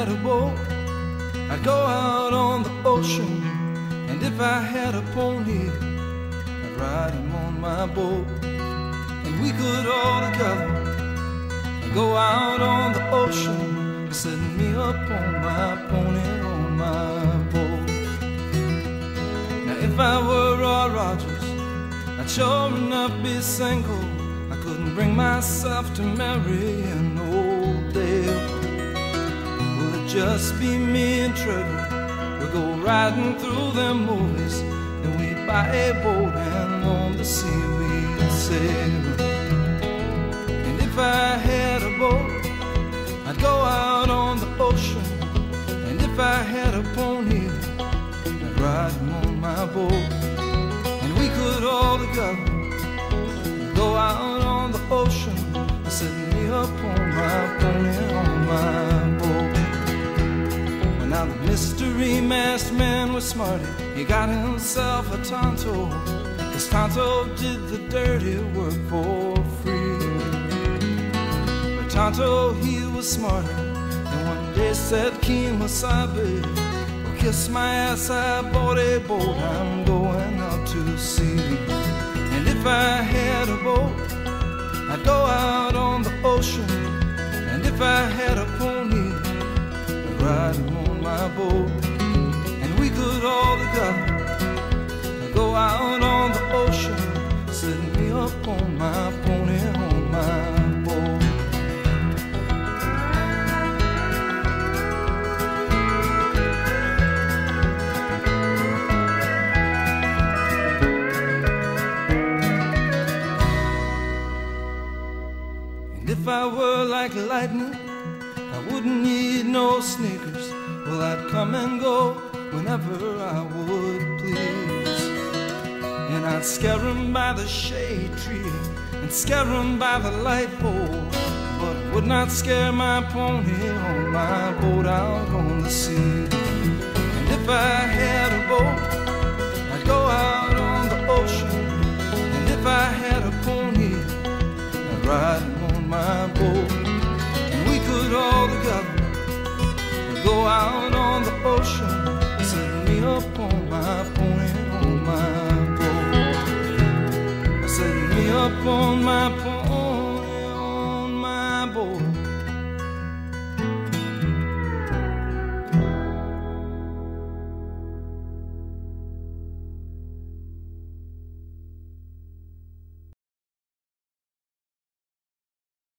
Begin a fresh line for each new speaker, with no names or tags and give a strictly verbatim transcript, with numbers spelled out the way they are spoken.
had a boat, I'd go out on the ocean. And if I had a pony, I'd ride him on my boat. And we could all together go out on the ocean, setting me up on my pony, on my boat. Now if I were Roy Rogers, I'd sure enough be single. I couldn't bring myself to marry an old dame. Will it just be me and Trevor? We'll go riding through them movies, then we'd buy a boat and on the sea we'd sail. And if I had a boat, I'd go out on the ocean. And if I had a pony, I'd ride him on my boat. And we could all together go out on the ocean, setting me up on my pony, on my boat. Well, now the mystery masked man was smarty. He got himself a Tonto, 'cause Tonto did the dirty work for free. But Tonto, he was smarter, and one day said, Kemosabe, well, kiss my ass, I bought a boat, I'm going out to sea. And if I had a boat, I'd go out on the ocean. And if I had a pony, I'd ride him on my boat. And we could all together go out on the ocean, setting me up on my pony, on my boat. If I were like lightning, I wouldn't need no sneakers. Well, I'd come and go whenever I would please. And I'd scare 'em by the shade tree and scare 'em by the light pole, but I would not scare my pony on my boat out on the sea. And if I had a boat, I'd go out on the ocean. And if I had a pony, I'd ride him on my boat. And we could all together go out on the ocean, setting me up on my pony, on my boat. Setting me up on my pony.